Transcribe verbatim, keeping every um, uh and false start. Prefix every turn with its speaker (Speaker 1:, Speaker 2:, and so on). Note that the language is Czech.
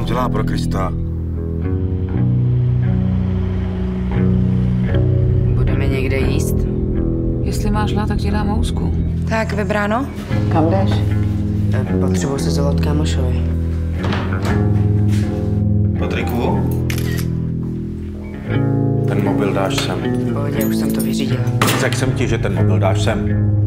Speaker 1: dělá pro Krista?
Speaker 2: Budeme někde jíst?
Speaker 3: Jestli máš hlad, tak ti dám housku.
Speaker 2: Tak, vybráno?
Speaker 3: Kam jdeš?
Speaker 2: Potřebuji se zavolat kámošovi.
Speaker 1: Patriku? Ten mobil dáš sem.
Speaker 2: V pohodě, už jsem to vyřídila.
Speaker 1: Řekl jsem ti, že ten mobil dáš sem.